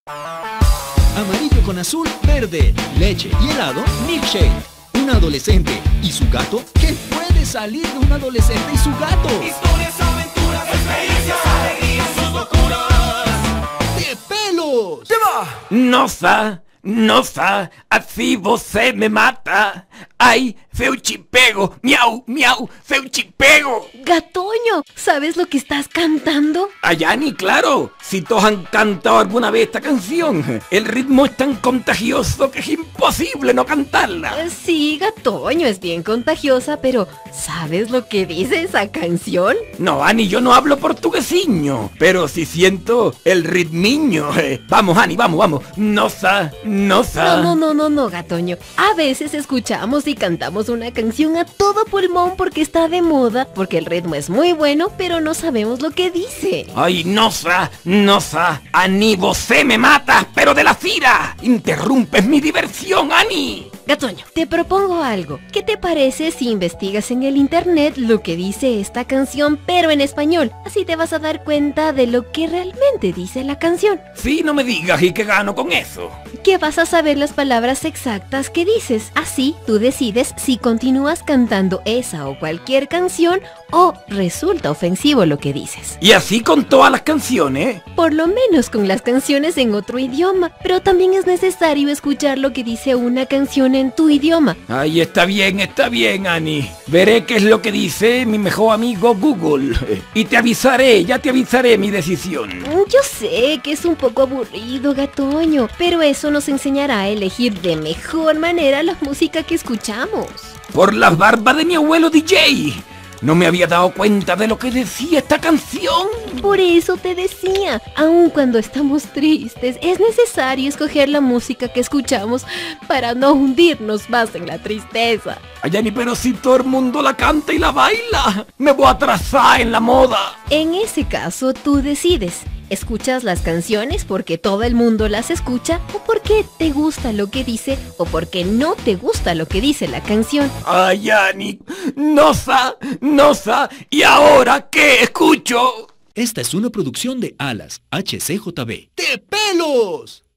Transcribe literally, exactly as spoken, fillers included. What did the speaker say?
Amarillo con azul, verde, leche y helado, milkshake. Un adolescente y su gato. ¿Qué puede salir de un adolescente y su gato? Historias, aventuras, experiencias, alegrías, sus locuras. ¡De pelos! Nossa, nossa, así você me mata. Ay, feuchipego, miau, miau, feuchipego. Gatoño, ¿sabes lo que estás cantando? Ayani, claro, si todos han cantado alguna vez esta canción. El ritmo es tan contagioso que es imposible no cantarla. Eh, Sí, Gatoño, es bien contagiosa, pero ¿sabes lo que dice esa canción? No, Ani, yo no hablo portuguesiño, pero sí siento el ritmiño. Eh, Vamos, Ani, vamos, vamos. Nossa, nossa. No, no, no, no, no, Gatoño. A veces escuchamos y cantamos una canción a todo pulmón porque está de moda, porque el ritmo es muy bueno, pero no sabemos lo que dice. Ay, nossa, nossa, Ani, você me matas, pero de la fira. Interrumpes mi diversión, Ani. Gatoño, te propongo algo. ¿Qué te parece si investigas en el internet lo que dice esta canción, pero en español? Así te vas a dar cuenta de lo que realmente dice la canción. Sí, no me digas, ¿y qué gano con eso? Que vas a saber las palabras exactas que dices. Así, tú decides si continúas cantando esa o cualquier canción o resulta ofensivo lo que dices. Y así con todas las canciones. Por lo menos con las canciones en otro idioma, pero también es necesario escuchar lo que dice una canción en tu idioma. Ay, está bien, está bien, Ani. Veré qué es lo que dice mi mejor amigo Google. Y te avisaré, ya te avisaré mi decisión. Yo sé que es un poco aburrido, Gatoño, pero eso nos enseñará a elegir de mejor manera la música que escuchamos. Por las barbas de mi abuelo D J. No me había dado cuenta de lo que decía esta canción. Por eso te decía, aun cuando estamos tristes, es necesario escoger la música que escuchamos para no hundirnos más en la tristeza. Ayani, pero si todo el mundo la canta y la baila, me voy a atrasar en la moda. En ese caso, tú decides. ¿Escuchas las canciones porque todo el mundo las escucha o porque te gusta lo que dice o porque no te gusta lo que dice la canción? Ay, Ani, nosa, nosa, ¿y ahora qué escucho? Esta es una producción de Alas, H C J B. ¡De pelos!